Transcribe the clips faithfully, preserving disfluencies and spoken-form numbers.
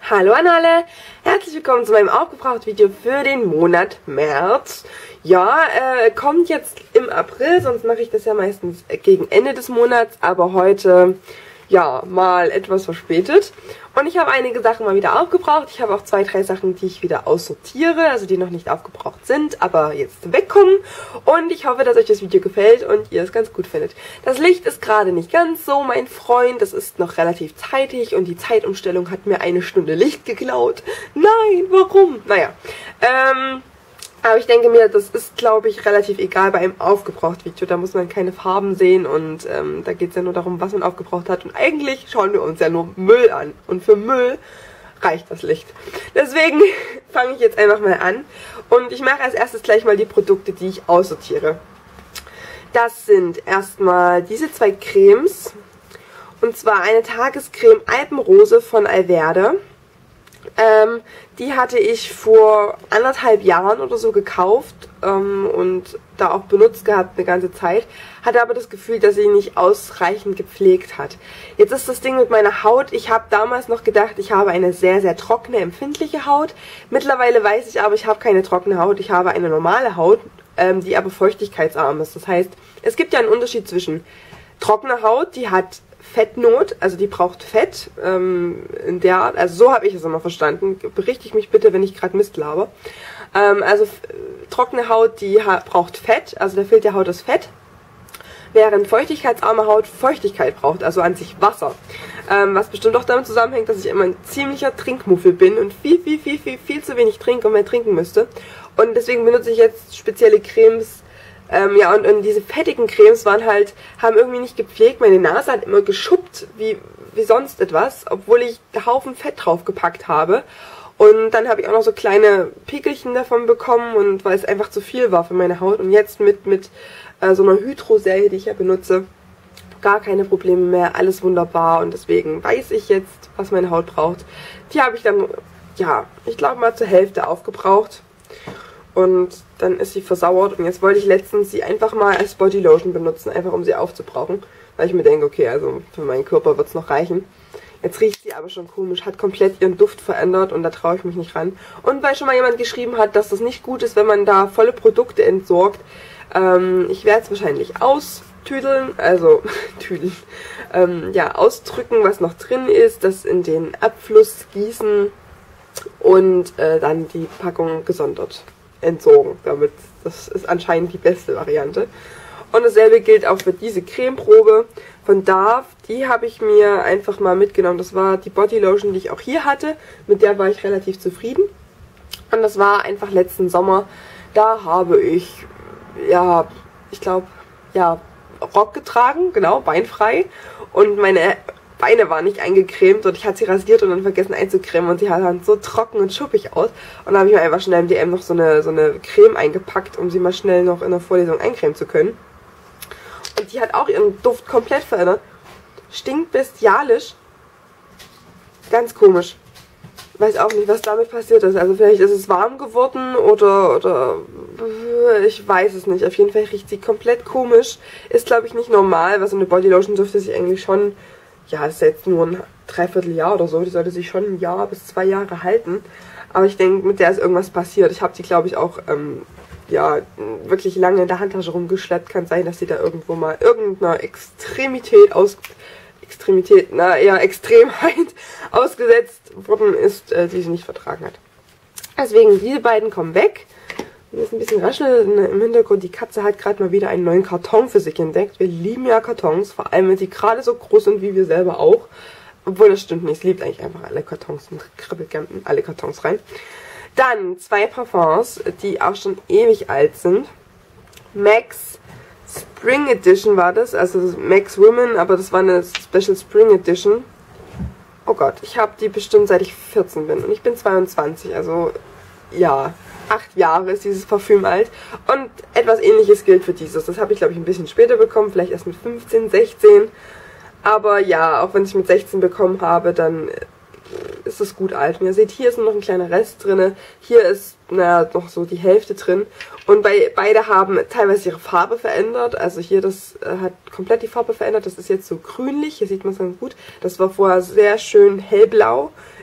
Hallo an alle, herzlich willkommen zu meinem Aufgebraucht-Video für den Monat März. Ja, äh, kommt jetzt im April, sonst mache ich das ja meistens gegen Ende des Monats, aber heute, ja, mal etwas verspätet. Und ich habe einige Sachen mal wieder aufgebraucht. Ich habe auch zwei, drei Sachen, die ich wieder aussortiere, also die noch nicht aufgebraucht sind, aber jetzt wegkommen. Und ich hoffe, dass euch das Video gefällt und ihr es ganz gut findet. Das Licht ist gerade nicht ganz so mein Freund, es ist noch relativ zeitig und die Zeitumstellung hat mir eine Stunde Licht geklaut. Nein, warum? Naja, ähm... aber ich denke mir, das ist, glaube ich, relativ egal bei einem Aufgebraucht-Video. Da muss man keine Farben sehen und ähm, da geht es ja nur darum, was man aufgebraucht hat. Und eigentlich schauen wir uns ja nur Müll an. Und für Müll reicht das Licht. Deswegen fange ich jetzt einfach mal an. Und ich mache als erstes gleich mal die Produkte, die ich aussortiere. Das sind erstmal diese zwei Cremes. Und zwar eine Tagescreme Alpenrose von Alverde. Ähm, die hatte ich vor anderthalb Jahren oder so gekauft ähm, und da auch benutzt gehabt eine ganze Zeit. Hatte aber das Gefühl, dass sie nicht ausreichend gepflegt hat. Jetzt ist das Ding mit meiner Haut. Ich habe damals noch gedacht, ich habe eine sehr, sehr trockene, empfindliche Haut. Mittlerweile weiß ich aber, ich habe keine trockene Haut. Ich habe eine normale Haut, ähm, die aber feuchtigkeitsarm ist. Das heißt, es gibt ja einen Unterschied zwischen trockener Haut, die hat Fettnot, also die braucht Fett, ähm, in der Art, also so habe ich es immer verstanden, berichtige mich bitte, wenn ich gerade Mist laber. Ähm, also trockene Haut, die ha braucht Fett, also da fehlt der Haut das Fett, während feuchtigkeitsarme Haut Feuchtigkeit braucht, also an sich Wasser. Ähm, was bestimmt auch damit zusammenhängt, dass ich immer ein ziemlicher Trinkmuffel bin und viel, viel, viel, viel, viel zu wenig trinke und mehr trinken müsste. Und deswegen benutze ich jetzt spezielle Cremes. Ähm, ja, und, und diese fettigen Cremes waren halt, haben irgendwie nicht gepflegt. Meine Nase hat immer geschuppt wie, wie sonst etwas, obwohl ich einen Haufen Fett drauf gepackt habe. Und dann habe ich auch noch so kleine Pickelchen davon bekommen, und weil es einfach zu viel war für meine Haut. Und jetzt mit, mit äh, so einer Hydroserie, die ich ja benutze, gar keine Probleme mehr, alles wunderbar. Und deswegen weiß ich jetzt, was meine Haut braucht. Die habe ich dann, ja, ich glaube mal zur Hälfte aufgebraucht. Und dann ist sie versauert und jetzt wollte ich letztens sie einfach mal als Bodylotion benutzen, einfach um sie aufzubrauchen. Weil ich mir denke, okay, also für meinen Körper wird es noch reichen. Jetzt riecht sie aber schon komisch, hat komplett ihren Duft verändert und da traue ich mich nicht ran. Und weil schon mal jemand geschrieben hat, dass das nicht gut ist, wenn man da volle Produkte entsorgt. Ähm, ich werde es wahrscheinlich austüdeln, also tüdeln, ähm, ja, ausdrücken, was noch drin ist, das in den Abfluss gießen und äh, dann die Packung gesondert entsorgen. Damit, das ist anscheinend die beste Variante. Und dasselbe gilt auch für diese Cremeprobe von Dove. Die habe ich mir einfach mal mitgenommen. Das war die Bodylotion, die ich auch hier hatte. Mit der war ich relativ zufrieden. Und das war einfach letzten Sommer. Da habe ich, ja, ich glaube, ja, Rock getragen, genau, beinfrei. Und meine Beine waren nicht eingecremt und ich hatte sie rasiert und dann vergessen einzucremen und sie hat dann so trocken und schuppig aus. Und dann habe ich mir einfach schnell im D M noch so eine, so eine Creme eingepackt, um sie mal schnell noch in der Vorlesung eincremen zu können. Und die hat auch ihren Duft komplett verändert. Stinkt bestialisch. Ganz komisch. Weiß auch nicht, was damit passiert ist. Also vielleicht ist es warm geworden oder, oder ich weiß es nicht. Auf jeden Fall riecht sie komplett komisch. Ist, glaube ich, nicht normal, weil so eine Bodylotion dürfte sich eigentlich schon, ja, das ist jetzt nur ein Dreivierteljahr oder so. Die sollte sich schon ein Jahr bis zwei Jahre halten. Aber ich denke, mit der ist irgendwas passiert. Ich habe die, glaube ich, auch ähm, ja, wirklich lange in der Handtasche rumgeschleppt. Kann sein, dass sie da irgendwo mal irgendeiner Extremität aus... Extremität, na ja, Extremheit ausgesetzt worden ist, äh, die sie nicht vertragen hat. Deswegen, diese beiden kommen weg. Hier ist ein bisschen Rascheln im Hintergrund. Die Katze hat gerade mal wieder einen neuen Karton für sich entdeckt. Wir lieben ja Kartons, vor allem wenn sie gerade so groß sind wie wir selber auch. Obwohl, das stimmt nicht. Sie liebt eigentlich einfach alle Kartons und kribbelt gerne in alle Kartons rein. Dann zwei Parfums, die auch schon ewig alt sind. Max Spring Edition war das, also Max Women, aber das war eine Special Spring Edition. Oh Gott, ich habe die bestimmt seit ich vierzehn bin und ich bin zweiundzwanzig, also ja, acht Jahre ist dieses Parfüm alt. Und etwas Ähnliches gilt für dieses. Das habe ich, glaube ich, ein bisschen später bekommen, vielleicht erst mit fünfzehn, sechzehn. Aber ja, auch wenn ich mit sechzehn bekommen habe, dann ist es gut alt. Und ihr seht, hier ist nur noch ein kleiner Rest drin. Hier ist, naja, noch so die Hälfte drin. Und bei, beide haben teilweise ihre Farbe verändert. Also hier, das äh, hat komplett die Farbe verändert. Das ist jetzt so grünlich. Hier sieht man es ganz gut. Das war vorher sehr schön hellblau.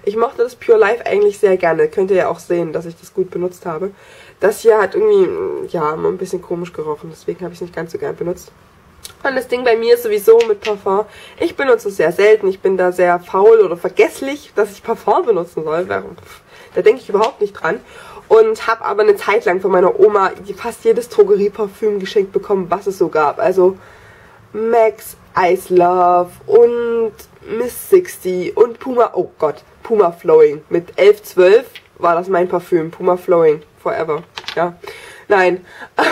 Ich mochte das Pure Life eigentlich sehr gerne. Könnt ihr ja auch sehen, dass ich das gut benutzt habe. Das hier hat irgendwie, ja, mal ein bisschen komisch gerochen. Deswegen habe ich es nicht ganz so gern benutzt. Und das Ding bei mir ist sowieso mit Parfum. Ich benutze es sehr selten. Ich bin da sehr faul oder vergesslich, dass ich Parfum benutzen soll. Da denke ich überhaupt nicht dran. Und habe aber eine Zeit lang von meiner Oma fast jedes Drogerieparfüm geschenkt bekommen, was es so gab. Also Max, Ice Love und Miss sechzig und Puma, oh Gott, Puma Flowing. Mit elf, zwölf war das mein Parfüm. Puma Flowing, forever. Ja, nein.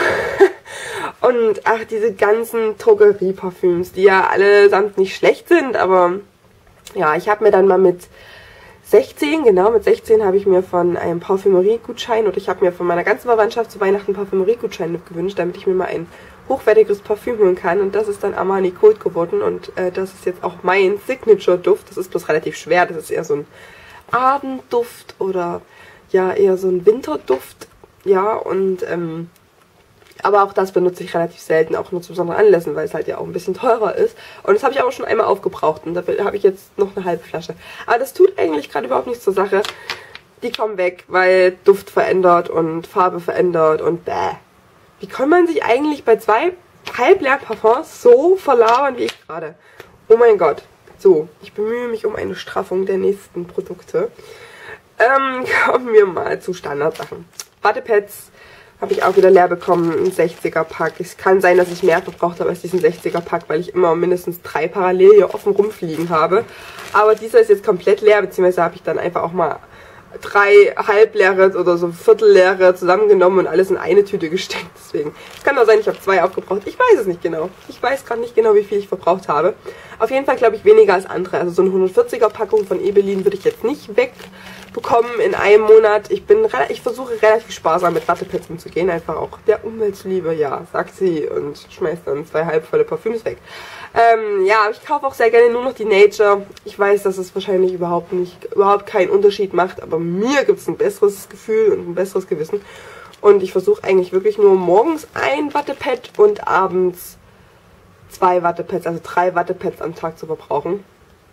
Und ach, diese ganzen Drogerieparfüms, die ja allesamt nicht schlecht sind, aber ja, ich habe mir dann mal mit sechzehn, genau, mit sechzehn habe ich mir von einem Parfümerie-Gutschein oder ich habe mir von meiner ganzen Verwandtschaft zu Weihnachten Parfümerie-Gutschein gewünscht, damit ich mir mal ein hochwertiges Parfüm holen kann. Und das ist dann Armani Code geworden und äh, das ist jetzt auch mein Signature-Duft. Das ist bloß relativ schwer, das ist eher so ein Abendduft oder ja, eher so ein Winterduft. Ja, und ähm, aber auch das benutze ich relativ selten, auch nur zu besonderen Anlässen, weil es halt ja auch ein bisschen teurer ist. Und das habe ich auch schon einmal aufgebraucht und dafür habe ich jetzt noch eine halbe Flasche. Aber das tut eigentlich gerade überhaupt nichts zur Sache. Die kommen weg, weil Duft verändert und Farbe verändert und bäh. Wie kann man sich eigentlich bei zwei halbleeren Parfums so verlabern wie ich gerade? Oh mein Gott. So, ich bemühe mich um eine Straffung der nächsten Produkte. Ähm, kommen wir mal zu Standardsachen. Wattepads habe ich auch wieder leer bekommen, ein sechziger Pack. Es kann sein, dass ich mehr verbraucht habe als diesen sechziger Pack, weil ich immer mindestens drei parallel hier offen rumfliegen habe. Aber dieser ist jetzt komplett leer, beziehungsweise habe ich dann einfach auch mal drei halbleere oder so viertelleere zusammengenommen und alles in eine Tüte gesteckt. Deswegen, es kann auch sein, ich habe zwei aufgebraucht. Ich weiß es nicht genau. Ich weiß gerade nicht genau, wie viel ich verbraucht habe. Auf jeden Fall glaube ich weniger als andere. Also so eine hundertvierziger Packung von Ebelin würde ich jetzt nicht wegbekommen in einem Monat. Ich bin, ich versuche relativ sparsam mit Wattepads umzugehen. Einfach auch der Umwelt zuliebe, ja, sagt sie und schmeißt dann zwei halbvolle Parfüms weg. Ähm, ja, ich kaufe auch sehr gerne nur noch die Nature. Ich weiß, dass es wahrscheinlich überhaupt nicht, überhaupt keinen Unterschied macht, aber mir gibt es ein besseres Gefühl und ein besseres Gewissen. Und ich versuche eigentlich wirklich nur morgens ein Wattepad und abends zwei Wattepads, also drei Wattepads am Tag zu verbrauchen.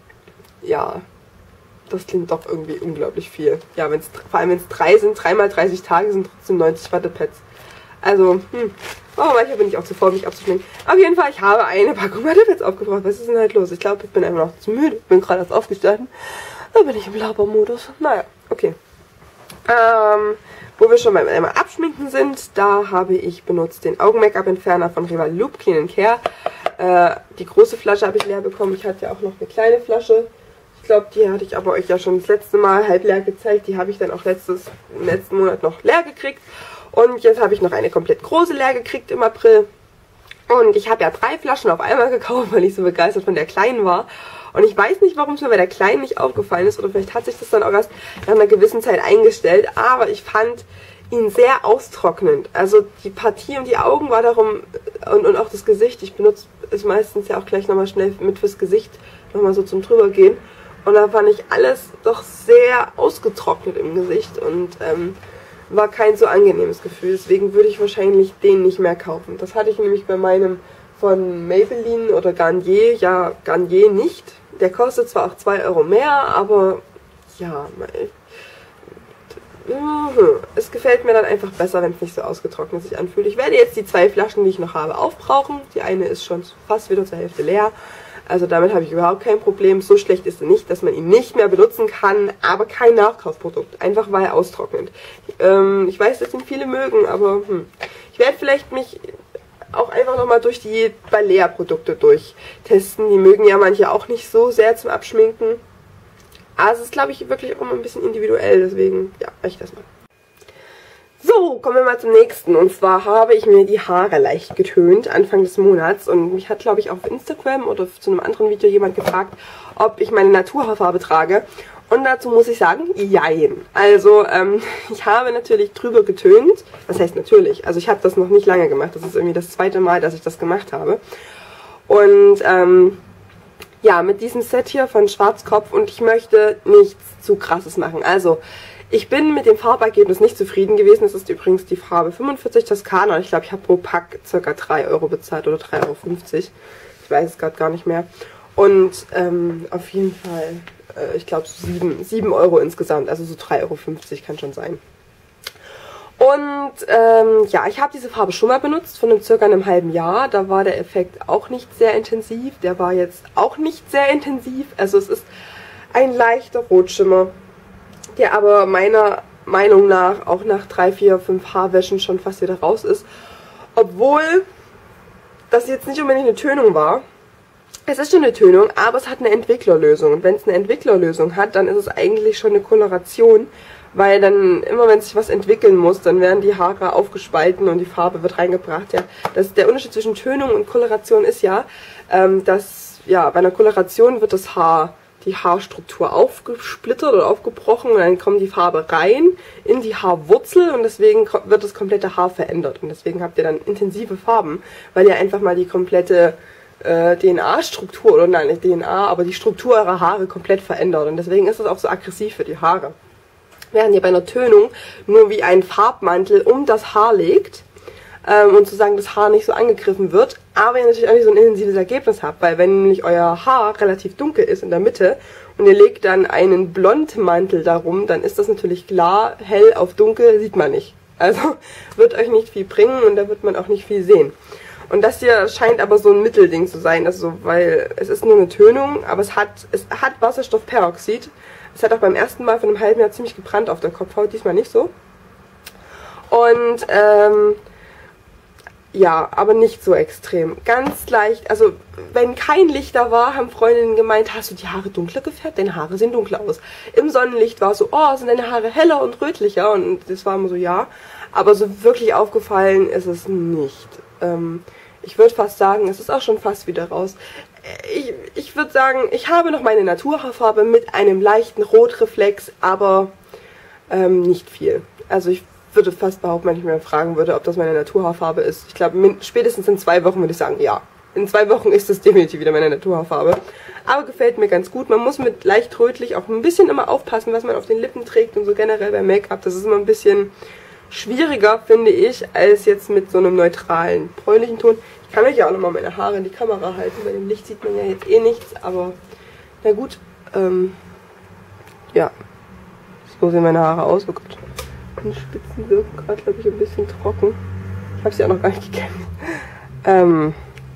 Ja, das klingt doch irgendwie unglaublich viel. Ja, wenn's, vor allem wenn es drei sind, dreimal dreißig Tage sind trotzdem neunzig Wattepads. Also, hm, oh, manchmal bin ich auch zu faul, mich abzuschminken. Auf jeden Fall, ich habe eine Packung Wattepads aufgebraucht. Was ist denn halt los? Ich glaube, ich bin einfach noch zu müde. Bin gerade erst aufgestanden. Da bin ich im Labermodus. Naja, okay. Ähm, wo wir schon beim einmal Abschminken sind, da habe ich benutzt den Augen-Make-up-Entferner von Rival Loop Clean and Care. Äh, die große Flasche habe ich leer bekommen. Ich hatte ja auch noch eine kleine Flasche. Ich glaube, die hatte ich aber euch ja schon das letzte Mal halb leer gezeigt. Die habe ich dann auch letztes, im letzten Monat noch leer gekriegt. Und jetzt habe ich noch eine komplett große leer gekriegt im April. Und ich habe ja drei Flaschen auf einmal gekauft, weil ich so begeistert von der kleinen war. Und ich weiß nicht, warum es mir bei der kleinen nicht aufgefallen ist. Oder vielleicht hat sich das dann auch erst nach einer gewissen Zeit eingestellt. Aber ich fand ihn sehr austrocknend. Also die Partie und die Augen war darum, und, und auch das Gesicht. Ich benutze es meistens ja auch gleich nochmal schnell mit fürs Gesicht, nochmal so zum drübergehen. Und da fand ich alles doch sehr ausgetrocknet im Gesicht. Und ähm, war kein so angenehmes Gefühl. Deswegen würde ich wahrscheinlich den nicht mehr kaufen. Das hatte ich nämlich bei meinem von Maybelline oder Garnier, ja, Garnier nicht. Der kostet zwar auch zwei Euro mehr, aber ja, es gefällt mir dann einfach besser, wenn es nicht so ausgetrocknet sich anfühlt. Ich werde jetzt die zwei Flaschen, die ich noch habe, aufbrauchen. Die eine ist schon fast wieder zur Hälfte leer. Also damit habe ich überhaupt kein Problem. So schlecht ist er nicht, dass man ihn nicht mehr benutzen kann, aber kein Nachkaufprodukt. Einfach weil er austrocknet. Ähm, ich weiß, dass ihn viele mögen, aber hm. ich werde vielleicht mich auch einfach nochmal durch die Balea-Produkte durchtesten. Die mögen ja manche auch nicht so sehr zum Abschminken. Aber es ist, glaube ich, wirklich auch immer ein bisschen individuell. Deswegen, ja, mache ich das mal. So, kommen wir mal zum nächsten. Und zwar habe ich mir die Haare leicht getönt Anfang des Monats. Und mich hat, glaube ich, auf Instagram oder zu einem anderen Video jemand gefragt, ob ich meine Naturhaarfarbe trage. Und dazu muss ich sagen, jein. Also, ähm, ich habe natürlich drüber getönt. Was heißt natürlich? Also ich habe das noch nicht lange gemacht. Das ist irgendwie das zweite Mal, dass ich das gemacht habe. Und, ähm, ja, mit diesem Set hier von Schwarzkopf. Und ich möchte nichts zu krasses machen. Also, ich bin mit dem Farbergebnis nicht zufrieden gewesen. Das ist übrigens die Farbe fünfundvierzig Toskana. Ich glaube, ich habe pro Pack ca. drei Euro bezahlt oder drei Euro fünfzig. Ich weiß es gerade gar nicht mehr. Und ähm, auf jeden Fall äh, ich glaube, so sieben Euro insgesamt, also so drei Euro fünfzig kann schon sein. Und ähm, ja, ich habe diese Farbe schon mal benutzt, von einem circa einem halben Jahr. Da war der Effekt auch nicht sehr intensiv. Der war jetzt auch nicht sehr intensiv. Also es ist ein leichter Rotschimmer, der aber meiner Meinung nach auch nach drei, vier, fünf Haarwäschen schon fast wieder raus ist. Obwohl das jetzt nicht unbedingt eine Tönung war. Es ist schon eine Tönung, aber es hat eine Entwicklerlösung. Und wenn es eine Entwicklerlösung hat, dann ist es eigentlich schon eine Koloration. Weil dann, immer wenn sich was entwickeln muss, dann werden die Haare aufgespalten und die Farbe wird reingebracht. Ja, das, der Unterschied zwischen Tönung und Koloration ist ja, ähm, dass ja bei einer Koloration wird das Haar, die Haarstruktur aufgesplittert oder aufgebrochen und dann kommt die Farbe rein in die Haarwurzel und deswegen wird das komplette Haar verändert. Und deswegen habt ihr dann intensive Farben, weil ihr einfach mal die komplette äh, D N A-Struktur, oder nein, nicht D N A, aber die Struktur eurer Haare komplett verändert. Und deswegen ist das auch so aggressiv für die Haare. Während ihr bei einer Tönung nur wie einen Farbmantel um das Haar legt ähm, und sozusagen das Haar nicht so angegriffen wird, aber ihr natürlich auch nicht so ein intensives Ergebnis habt, weil wenn nämlich euer Haar relativ dunkel ist in der Mitte und ihr legt dann einen Blondmantel darum, dann ist das natürlich klar, hell auf dunkel sieht man nicht. Also wird euch nicht viel bringen und da wird man auch nicht viel sehen. Und das hier scheint aber so ein Mittelding zu sein, also weil es ist nur eine Tönung, aber es hat, es hat Wasserstoffperoxid. Es hat auch beim ersten Mal von einem halben Jahr ziemlich gebrannt auf der Kopfhaut, diesmal nicht so. Und ähm, ja, aber nicht so extrem. Ganz leicht, also wenn kein Licht da war, haben Freundinnen gemeint, hast du die Haare dunkler gefärbt? Deine Haare sehen dunkler aus. Im Sonnenlicht war es so, oh, sind deine Haare heller und rötlicher? Und das war immer so, ja. Aber so wirklich aufgefallen ist es nicht. Ähm, ich würde fast sagen, es ist auch schon fast wieder raus. Ich, ich würde sagen, ich habe noch meine Naturhaarfarbe mit einem leichten Rotreflex, aber ähm, nicht viel. Also ich würde fast behaupten, wenn ich mir fragen würde, ob das meine Naturhaarfarbe ist. Ich glaube, spätestens in zwei Wochen würde ich sagen, ja. In zwei Wochen ist das definitiv wieder meine Naturhaarfarbe. Aber gefällt mir ganz gut. Man muss mit leicht rötlich auch ein bisschen immer aufpassen, was man auf den Lippen trägt und so generell beim Make-up. Das ist immer ein bisschen schwieriger, finde ich, als jetzt mit so einem neutralen, bräunlichen Ton. Ich kann euch ja auch nochmal meine Haare in die Kamera halten. Bei dem Licht sieht man ja jetzt eh nichts, aber na gut. Ähm, ja, so sehen meine Haare aus. Oh Gott, die Spitzen wirken gerade, glaube ich, ein bisschen trocken. Ich habe sie auch noch gar nicht gekämmt. Ähm,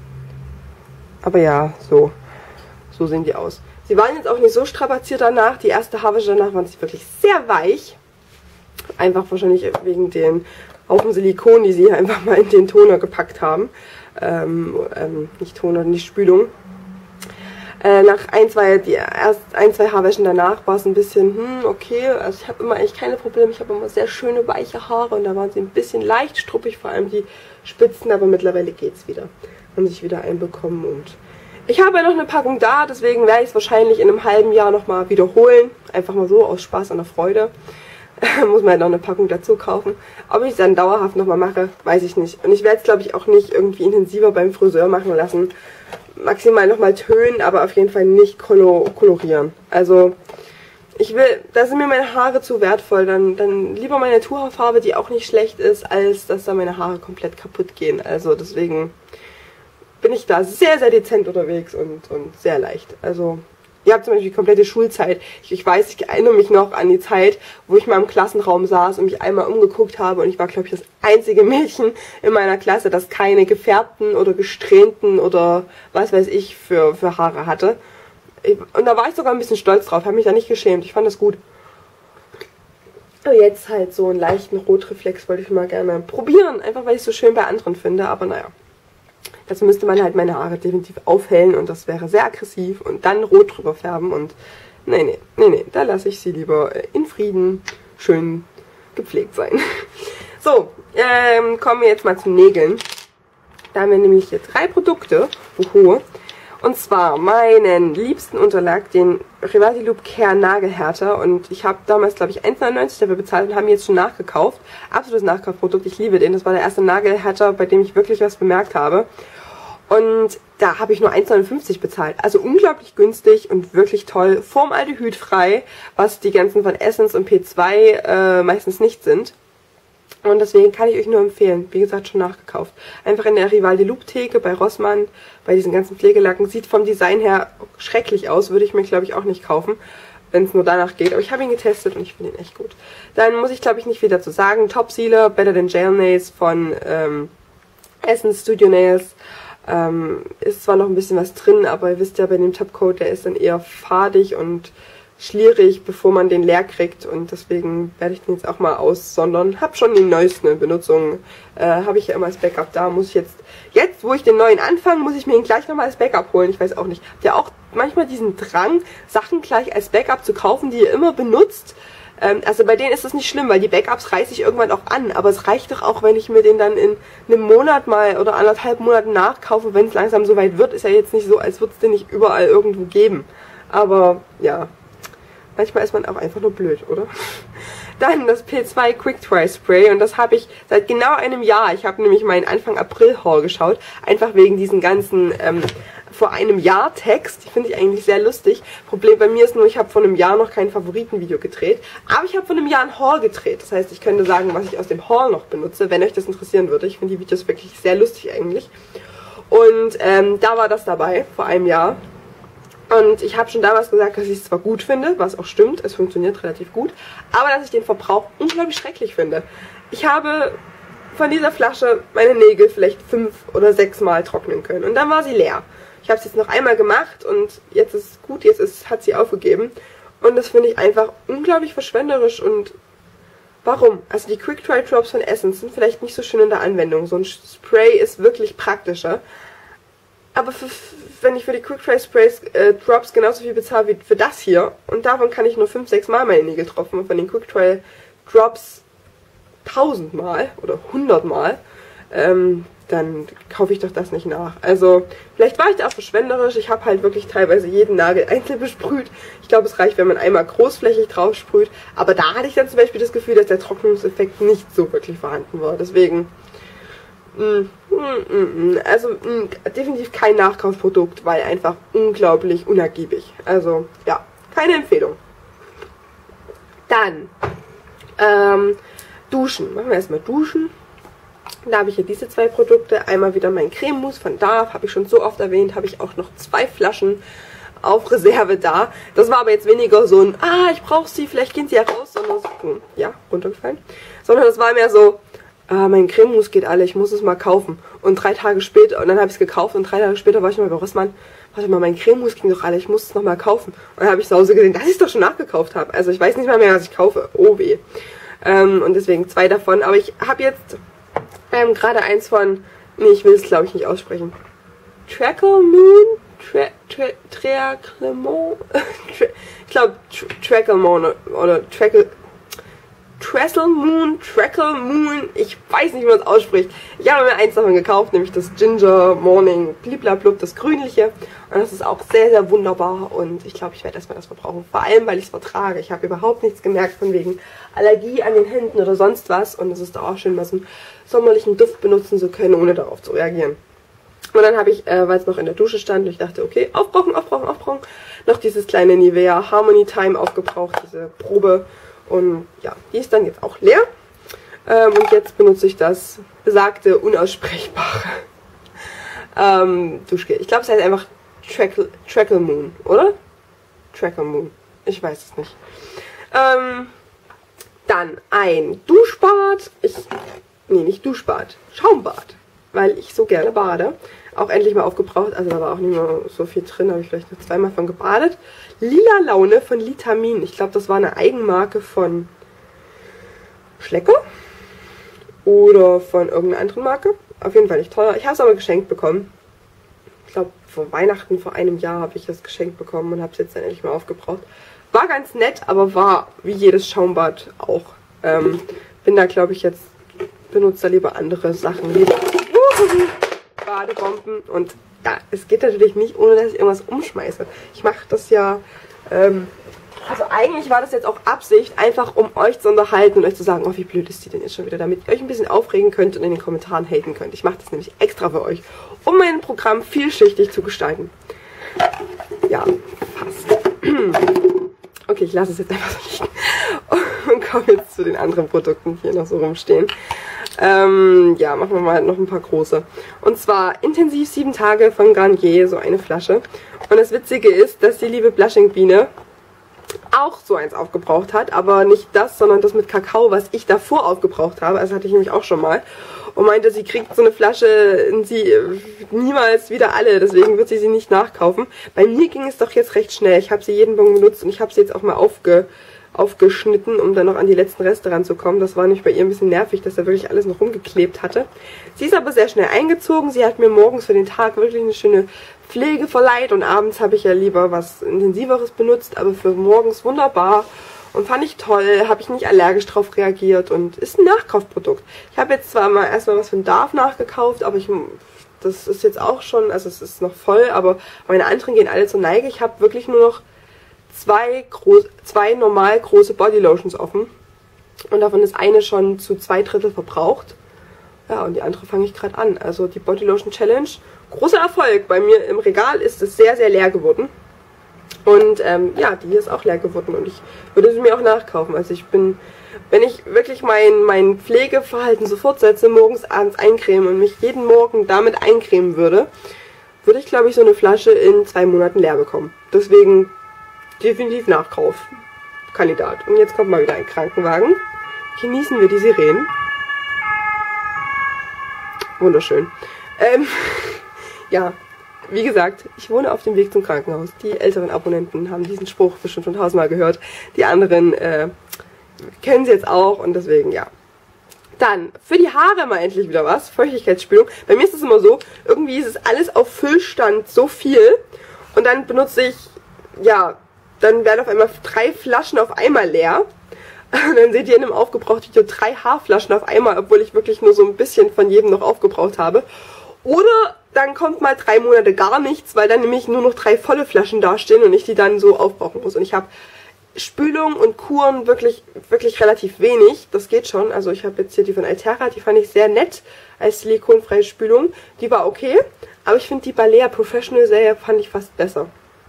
aber ja, so, so sehen die aus. Sie waren jetzt auch nicht so strapaziert danach. Die erste Haarwäsche danach waren sie wirklich sehr weich. Einfach wahrscheinlich wegen den Haufen Silikon, die sie einfach mal in den Toner gepackt haben. Ähm, ähm, nicht Toner, nicht Spülung. Äh, nach ein, zwei, die erst ein, zwei Haarwäschen danach war es ein bisschen, hm, okay, also ich habe immer eigentlich keine Probleme, ich habe immer sehr schöne, weiche Haare und da waren sie ein bisschen leicht struppig, vor allem die Spitzen, aber mittlerweile geht's wieder. Haben sich wieder einbekommen und ich habe ja noch eine Packung da, deswegen werde ich es wahrscheinlich in einem halben Jahr nochmal wiederholen. Einfach mal so, aus Spaß an der Freude. Muss man halt noch eine Packung dazu kaufen. Ob ich es dann dauerhaft nochmal mache, weiß ich nicht. Und ich werde es, glaube ich, auch nicht irgendwie intensiver beim Friseur machen lassen. Maximal nochmal tönen, aber auf jeden Fall nicht kolorieren. Also, ich will, da sind mir meine Haare zu wertvoll. Dann, dann lieber meine Naturhaarfarbe, die auch nicht schlecht ist, als dass da meine Haare komplett kaputt gehen. Also, deswegen bin ich da sehr, sehr dezent unterwegs und, und sehr leicht. Also, ihr habt zum Beispiel die komplette Schulzeit. Ich, ich weiß, ich erinnere mich noch an die Zeit, wo ich mal im Klassenraum saß und mich einmal umgeguckt habe und ich war, glaube ich, das einzige Mädchen in meiner Klasse, das keine gefärbten oder gesträhnten oder was weiß ich für, für Haare hatte. Ich, und da war ich sogar ein bisschen stolz drauf, habe mich da nicht geschämt. Ich fand das gut. Aber jetzt halt so einen leichten Rotreflex wollte ich mal gerne probieren, einfach weil ich es so schön bei anderen finde, aber naja. Dazu müsste man halt meine Haare definitiv aufhellen und das wäre sehr aggressiv und dann rot drüber färben und nee, nee, nee, nee, da lasse ich sie lieber in Frieden schön gepflegt sein. So, ähm, kommen wir jetzt mal zu Nägeln. Da haben wir nämlich hier drei Produkte, Uhu. Und zwar meinen liebsten Unterlag, den Revati-Loop Care Nagelhärter. Und ich habe damals, glaube ich, eins neunundneunzig dafür bezahlt und habe ihn jetzt schon nachgekauft. Absolutes Nachkaufprodukt, ich liebe den. Das war der erste Nagelhärter, bei dem ich wirklich was bemerkt habe. Und da habe ich nur eins neunundfünfzig bezahlt. Also unglaublich günstig und wirklich toll. Formaldehydfrei, was die ganzen von Essence und P zwei äh, meistens nicht sind. Und deswegen kann ich euch nur empfehlen. Wie gesagt, schon nachgekauft. Einfach in der Revati-Loop-Theke bei Rossmann, bei diesen ganzen Pflegelacken. Sieht vom Design her schrecklich aus. Würde ich mir, glaube ich, auch nicht kaufen. wenn es nur danach geht. Aber ich habe ihn getestet und ich finde ihn echt gut. Dann muss ich, glaube ich, nicht viel dazu sagen. Top Sealer, Better Than Gel Nails von ähm, Essence Studio Nails. Ähm, ist zwar noch ein bisschen was drin, aber ihr wisst ja, bei dem Topcoat, der ist dann eher fadig und schlierig, bevor man den leer kriegt. Und deswegen werde ich den jetzt auch mal aussondern. Hab schon die neuesten in Benutzung. Äh, habe ich ja immer als Backup da. Muss ich jetzt, jetzt wo ich den neuen anfange, muss ich mir ihn gleich nochmal als Backup holen. Ich weiß auch nicht. Habt ihr auch manchmal diesen Drang, Sachen gleich als Backup zu kaufen, die ihr immer benutzt? Also bei denen ist das nicht schlimm, weil die Backups reiße ich irgendwann auch an. Aber es reicht doch auch, wenn ich mir den dann in einem Monat mal oder anderthalb Monaten nachkaufe, wenn es langsam so weit wird. Ist ja jetzt nicht so, als würde es den nicht überall irgendwo geben. Aber ja, manchmal ist man auch einfach nur blöd, oder? Dann das P zwei Quick Dry Spray und das habe ich seit genau einem Jahr. Ich habe nämlich meinen Anfang April Haul geschaut, einfach wegen diesen ganzen ähm, vor einem Jahr Text. Die finde ich eigentlich sehr lustig. Problem bei mir ist nur, ich habe vor einem Jahr noch kein Favoritenvideo gedreht, aber ich habe vor einem Jahr ein Haul gedreht. Das heißt, ich könnte sagen, was ich aus dem Haul noch benutze, wenn euch das interessieren würde. Ich finde die Videos wirklich sehr lustig eigentlich. Und ähm, da war das dabei, vor einem Jahr. Und ich habe schon damals gesagt, dass ich es zwar gut finde, was auch stimmt, es funktioniert relativ gut, aber dass ich den Verbrauch unglaublich schrecklich finde. Ich habe von dieser Flasche meine Nägel vielleicht fünf oder sechs Mal trocknen können und dann war sie leer. Ich habe es jetzt noch einmal gemacht und jetzt ist es gut, jetzt ist, hat sie aufgegeben. Und das finde ich einfach unglaublich verschwenderisch und warum? Also die Quick Dry Drops von Essence sind vielleicht nicht so schön in der Anwendung. So ein Spray ist wirklich praktischer. Aber für, wenn ich für die Quick Dry Sprays äh, Drops genauso viel bezahle wie für das hier und davon kann ich nur fünf, sechs Mal meine Nägel tropfen und von den Quick Dry Drops tausend Mal oder hundert Mal, ähm, dann kaufe ich doch das nicht nach. Also vielleicht war ich da auch verschwenderisch. Ich habe halt wirklich teilweise jeden Nagel einzeln besprüht. Ich glaube, es reicht, wenn man einmal großflächig drauf sprüht. Aber da hatte ich dann zum Beispiel das Gefühl, dass der Trocknungseffekt nicht so wirklich vorhanden war. Deswegen Mm, mm, mm, also mm, definitiv kein Nachkaufprodukt, weil einfach unglaublich unergiebig. Also ja, keine Empfehlung. Dann ähm, Duschen. Machen wir erstmal Duschen. Da habe ich hier diese zwei Produkte. Einmal wieder mein Crememousse von Dove, habe ich schon so oft erwähnt. Habe ich auch noch zwei Flaschen auf Reserve da. Das war aber jetzt weniger so ein, ah, ich brauche sie, vielleicht gehen sie ja raus, sondern so, ja, runtergefallen. Sondern das war mehr so, ah, mein Crememousse geht alle, ich muss es mal kaufen. Und drei Tage später, und dann habe ich es gekauft und drei Tage später war ich noch mal bei Rossmann, warte mal, mein Crememousse ging doch alle, ich muss es noch mal kaufen. Und dann habe ich zu Hause gesehen, dass ich es doch schon nachgekauft habe. Also ich weiß nicht mal mehr, was ich kaufe. Oh weh. Ähm, und deswegen zwei davon. Aber ich habe jetzt ähm, gerade eins von, nee, ich will es glaube ich nicht aussprechen. Trackle Moon? Tra Tra Tracklemon? Ich glaube Tracklemon oder Trackle... Trestle Moon, Trackle Moon, ich weiß nicht, wie man es ausspricht. Ich habe mir eins davon gekauft, nämlich das Ginger Morning Bliblablub, das grünliche. Und das ist auch sehr, sehr wunderbar und ich glaube, ich werde erstmal das verbrauchen. Vor allem, weil ich es vertrage. Ich habe überhaupt nichts gemerkt von wegen Allergie an den Händen oder sonst was. Und es ist auch schön, mal so einen sommerlichen Duft benutzen zu können, ohne darauf zu reagieren. Und dann habe ich, äh, weil es noch in der Dusche stand, und ich dachte, okay, aufbrauchen, aufbrauchen, aufbrauchen, noch dieses kleine Nivea Harmony Time aufgebraucht, diese Probe. Und ja, die ist dann jetzt auch leer. Ähm, und jetzt benutze ich das besagte, unaussprechbare ähm, Duschgel. Ich glaube, es heißt einfach Trackle, Trackle Moon, oder? Trackle Moon. Ich weiß es nicht. Ähm, dann ein Duschbad. Ich, nee, nicht Duschbad. Schaumbad. Weil ich so gerne bade. Auch endlich mal aufgebraucht. Also da war auch nicht mehr so viel drin. Habe ich vielleicht noch zweimal von gebadet. Lila Laune von Litamin. Ich glaube, das war eine Eigenmarke von Schlecker. Oder von irgendeiner anderen Marke. Auf jeden Fall nicht teuer. Ich habe es aber geschenkt bekommen. Ich glaube, vor Weihnachten, vor einem Jahr habe ich es geschenkt bekommen und habe es jetzt dann endlich mal aufgebraucht. War ganz nett, aber war wie jedes Schaumbad auch. Ähm, bin da, glaube ich, jetzt benutze da lieber andere Sachen. Lieber Badebomben. Und ja, es geht natürlich nicht, ohne dass ich irgendwas umschmeiße. Ich mache das ja, ähm, also eigentlich war das jetzt auch Absicht, einfach um euch zu unterhalten und euch zu sagen, oh, wie blöd ist die denn jetzt schon wieder, damit ihr euch ein bisschen aufregen könnt und in den Kommentaren haten könnt. Ich mache das nämlich extra für euch, um mein Programm vielschichtig zu gestalten. Ja, fast. Okay, ich lasse es jetzt einfach so liegen und komme jetzt zu den anderen Produkten, die hier noch so rumstehen. Ähm, ja, machen wir mal noch ein paar große. Und zwar intensiv sieben Tage von Garnier, so eine Flasche. Und das Witzige ist, dass die liebe Blushing Biene auch so eins aufgebraucht hat, aber nicht das, sondern das mit Kakao, was ich davor aufgebraucht habe. Also hatte ich nämlich auch schon mal. Und meinte, sie kriegt so eine Flasche sie niemals wieder alle, deswegen wird sie sie nicht nachkaufen. Bei mir ging es doch jetzt recht schnell. Ich habe sie jeden Bon benutzt und ich habe sie jetzt auch mal aufge, aufgeschnitten, um dann noch an die letzten Reste ranzukommen. Das war nicht bei ihr ein bisschen nervig, dass da wirklich alles noch rumgeklebt hatte. Sie ist aber sehr schnell eingezogen. Sie hat mir morgens für den Tag wirklich eine schöne Pflege verleiht und abends habe ich ja lieber was Intensiveres benutzt, aber für morgens wunderbar. Und fand ich toll, habe ich nicht allergisch drauf reagiert und ist ein Nachkaufprodukt. Ich habe jetzt zwar mal erstmal was von Dove nachgekauft, aber ich, das ist jetzt auch schon, also es ist noch voll, aber meine anderen gehen alle zur Neige. Ich habe wirklich nur noch zwei, groß, zwei normal große Bodylotions offen und davon ist eine schon zu zwei Drittel verbraucht. Ja, und die andere fange ich gerade an. Also die Bodylotion Challenge, großer Erfolg. Bei mir im Regal ist es sehr, sehr leer geworden. Und ähm, ja, die hier ist auch leer geworden und ich würde sie mir auch nachkaufen. Also ich bin, wenn ich wirklich mein, mein Pflegeverhalten so fortsetze, morgens, abends eincremen und mich jeden Morgen damit eincremen würde, würde ich, glaube ich, so eine Flasche in zwei Monaten leer bekommen. Deswegen definitiv Nachkaufkandidat. Und jetzt kommt mal wieder ein Krankenwagen. Genießen wir die Sirenen. Wunderschön. Ähm, ja. Wie gesagt, ich wohne auf dem Weg zum Krankenhaus. Die älteren Abonnenten haben diesen Spruch bestimmt schon tausendmal gehört. Die anderen äh, kennen sie jetzt auch und deswegen, ja. Dann, für die Haare mal endlich wieder was. Feuchtigkeitsspülung. Bei mir ist es immer so, irgendwie ist es alles auf Füllstand so viel. Und dann benutze ich, ja, dann werden auf einmal drei Flaschen auf einmal leer. Und dann seht ihr in einem Aufgebraucht-Video drei Haarflaschen auf einmal, obwohl ich wirklich nur so ein bisschen von jedem noch aufgebraucht habe. Oder dann kommt mal drei Monate gar nichts, weil dann nämlich nur noch drei volle Flaschen dastehen und ich die dann so aufbrauchen muss. Und ich habe Spülung und Kuren wirklich wirklich relativ wenig. Das geht schon. Also ich habe jetzt hier die von Altera, die fand ich sehr nett als silikonfreie Spülung. Die war okay, aber ich finde die Balea Professional Serie fand ich fast besser.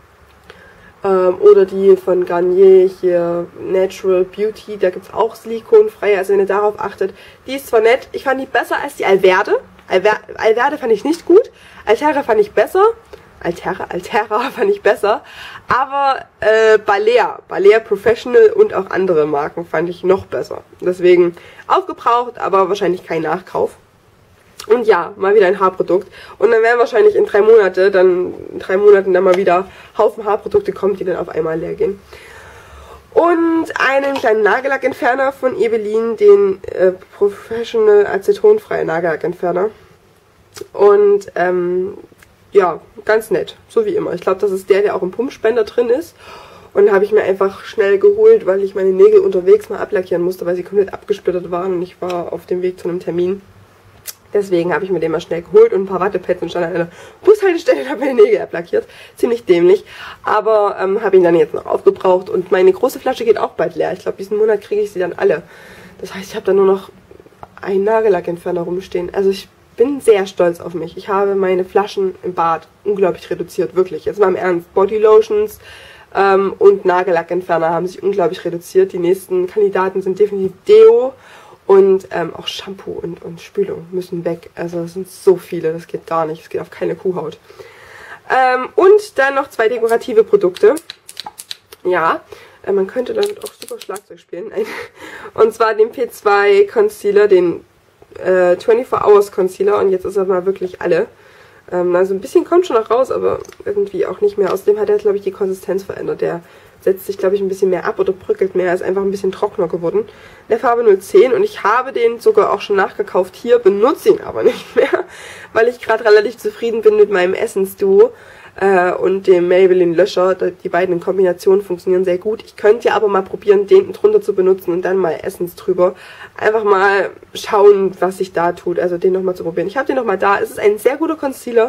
Ähm, oder die von Garnier hier, Natural Beauty, da gibt es auch silikonfreie, also wenn ihr darauf achtet. Die ist zwar nett, ich fand die besser als die Alverde. Alver Alverde fand ich nicht gut, Altera fand ich besser, Altera, Altera fand ich besser, aber äh, Balea, Balea Professional und auch andere Marken fand ich noch besser. Deswegen aufgebraucht, aber wahrscheinlich kein Nachkauf. Und ja, mal wieder ein Haarprodukt. Und dann werden wahrscheinlich in drei Monate, dann in drei Monaten dann mal wieder Haufen Haarprodukte kommen, die dann auf einmal leer gehen. Und einen kleinen Nagellackentferner von Ebelin, den äh, Professional acetonfreien Nagellackentferner. Und ähm, ja, ganz nett, so wie immer. Ich glaube, das ist der, der auch im Pumpspender drin ist. Und habe ich mir einfach schnell geholt, weil ich meine Nägel unterwegs mal ablackieren musste, weil sie komplett abgesplittert waren und ich war auf dem Weg zu einem Termin. Deswegen habe ich mir den mal schnell geholt und ein paar Wattepads und stand an einer Bushaltestelle und habe meine Nägel ablackiert. Ziemlich dämlich. Aber ähm, habe ihn dann jetzt noch aufgebraucht und meine große Flasche geht auch bald leer. Ich glaube, diesen Monat kriege ich sie dann alle. Das heißt, ich habe dann nur noch einen Nagellackentferner rumstehen. Also ich bin sehr stolz auf mich. Ich habe meine Flaschen im Bad unglaublich reduziert. Wirklich. Jetzt mal im Ernst. Bodylotions ähm, und Nagellackentferner haben sich unglaublich reduziert. Die nächsten Kandidaten sind definitiv Deo. Und ähm, auch Shampoo und, und Spülung müssen weg. Also es sind so viele, das geht gar nicht. Es geht auf keine Kuhhaut. Ähm, und dann noch zwei dekorative Produkte. Ja, äh, man könnte damit auch super Schlagzeug spielen. Und zwar den P zwei Concealer, den äh, vierundzwanzig Hours Concealer. Und jetzt ist er mal wirklich alle. Ähm, also ein bisschen kommt schon noch raus, aber irgendwie auch nicht mehr. Außerdem hat er, glaube ich, die Konsistenz verändert. Der setzt sich, glaube ich, ein bisschen mehr ab oder bröckelt mehr. Er ist einfach ein bisschen trockener geworden. Der Farbe null zehn und ich habe den sogar auch schon nachgekauft hier, benutze ihn aber nicht mehr, weil ich gerade relativ zufrieden bin mit meinem Essence Duo äh, und dem Maybelline Löscher. Die beiden in Kombination funktionieren sehr gut. Ich könnte ja aber mal probieren, den drunter zu benutzen und dann mal Essence drüber. Einfach mal schauen, was sich da tut, also den nochmal zu probieren. Ich habe den nochmal da. Es ist ein sehr guter Concealer.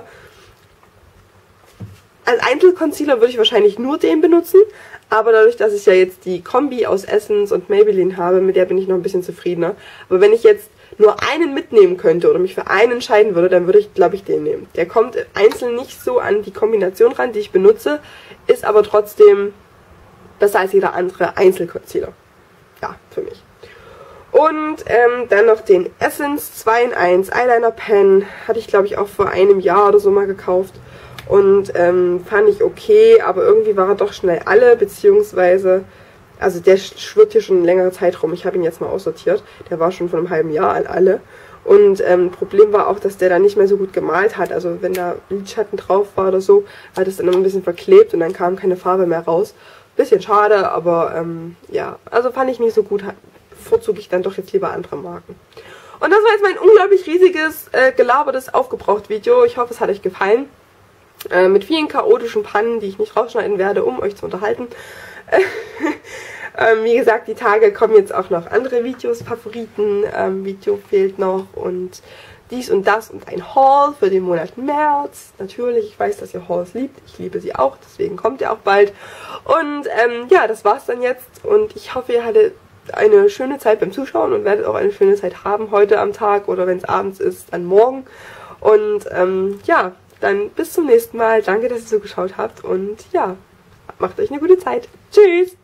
Als Einzelconcealer würde ich wahrscheinlich nur den benutzen, aber dadurch, dass ich ja jetzt die Kombi aus Essence und Maybelline habe, mit der bin ich noch ein bisschen zufriedener. Aber wenn ich jetzt nur einen mitnehmen könnte oder mich für einen entscheiden würde, dann würde ich, glaube ich, den nehmen. Der kommt einzeln nicht so an die Kombination ran, die ich benutze, ist aber trotzdem besser als jeder andere Einzelconcealer. Ja, für mich. Und ähm, dann noch den Essence zwei in eins Eyeliner Pen. Hatte ich, glaube ich, auch vor einem Jahr oder so mal gekauft. und ähm, fand ich okay, aber irgendwie war er doch schnell alle, beziehungsweise, also der schwirrt hier schon eine längere Zeit rum. Ich habe ihn jetzt mal aussortiert. Der war schon vor einem halben Jahr an alle. Und ähm, Problem war auch, dass der da nicht mehr so gut gemalt hat. Also wenn da Lidschatten drauf war oder so, hat es dann immer ein bisschen verklebt und dann kam keine Farbe mehr raus. Bisschen schade, aber ähm, ja, also fand ich nicht so gut. Vorzog ich dann doch jetzt lieber andere Marken. Und das war jetzt mein unglaublich riesiges, äh, gelabertes Aufgebraucht-Video. Ich hoffe, es hat euch gefallen. Äh, mit vielen chaotischen Pannen, die ich nicht rausschneiden werde, um euch zu unterhalten. ähm, wie gesagt, die Tage kommen jetzt auch noch andere Videos, Favoriten, ähm, Video fehlt noch und dies und das und ein Haul für den Monat März. Natürlich, ich weiß, dass ihr Hauls liebt. Ich liebe sie auch, deswegen kommt ihr auch bald. Und ähm, ja, das war's dann jetzt und ich hoffe, ihr hattet eine schöne Zeit beim Zuschauen und werdet auch eine schöne Zeit haben heute am Tag oder wenn es abends ist, dann morgen. Und ähm, ja, dann bis zum nächsten Mal. Danke, dass ihr zugeschaut habt und ja, macht euch eine gute Zeit. Tschüss!